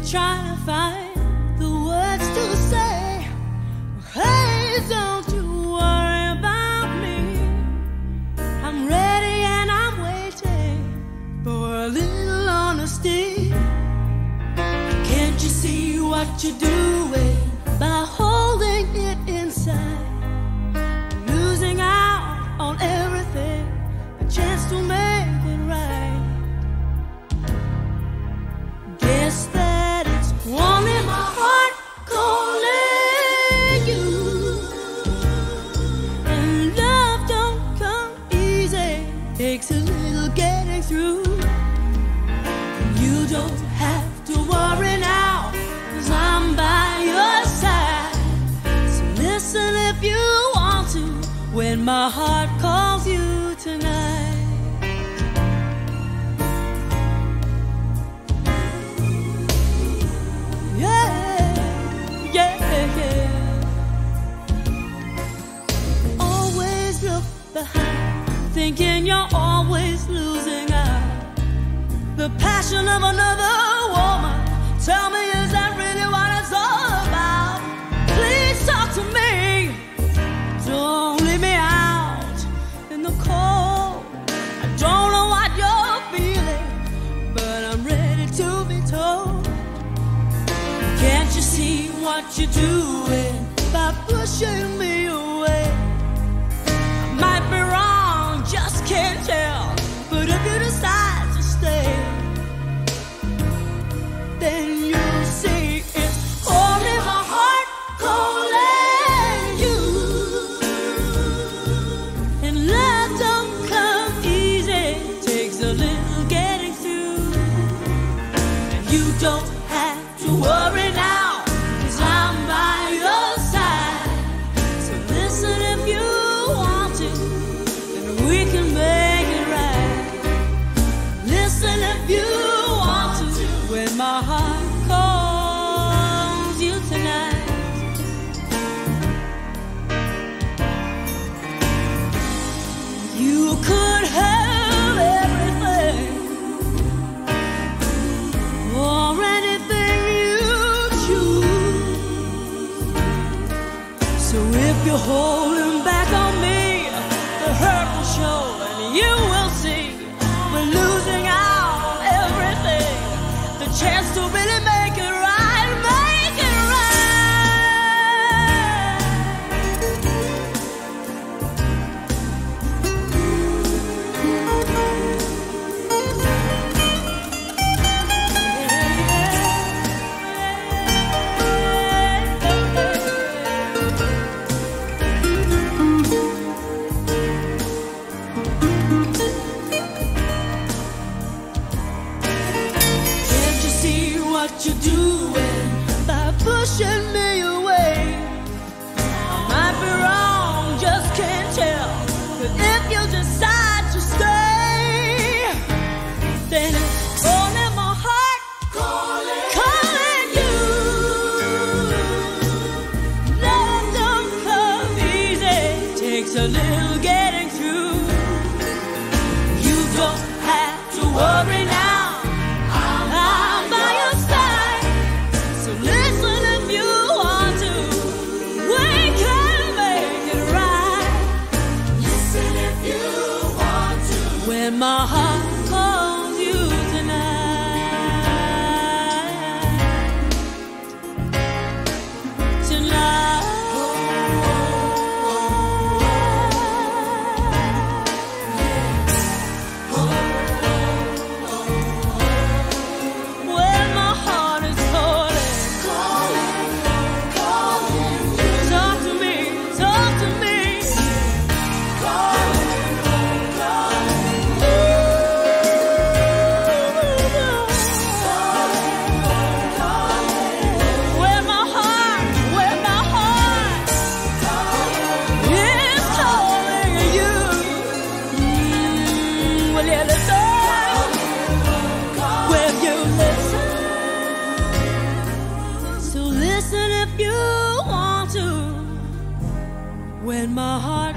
trying to find the words to say. Hey, don't you worry about me. I'm ready and I'm waiting for a little honesty. Can't you see what you're doing by holding it inside? Losing out on everything, a chance to make it right. Guess that it's only my heart calling you. And love don't come easy, takes a little getting through. You don't have to worry now, 'cause I'm by your side. So listen if you want to, when my heart calls you tonight. Always look behind, thinking you're always losing out. The passion of another woman, tell me, is that really what it's all about? Please talk to me, don't leave me out in the cold. I don't know what you're feeling, but I'm ready to be told. Can't you see what you're doing by pushing me away? I might be wrong, just can't tell, but if you decide to stay, then you'll see it's only my heart calling you. And love don't come easy, takes a little getting through. And you don't have to worry now, 'cause I'm by your side. So listen if you want to, and we can make it right. Listen if you want to, when my heart calls you tonight. You could have everything, or anything you choose. So if you're holding back on me, the hurt will show, and you will see we're losing out on everything. The chance to really make it right, make it Can't you see what you're doing by pushing me away? I might be wrong, just can't tell, but if you decide to stay, then it's only my heart calling you. Love don't come easy, takes a little getting through. You don't have to worry now, I'm by your side. So listen if you want to, we can make it right. Listen if you want to, when my heart calls you tonight. Tonight. When my heart is calling, talk to me, talk to me. When my heart is calling you, will you listen? Will you listen? So listen if you want to, when my heart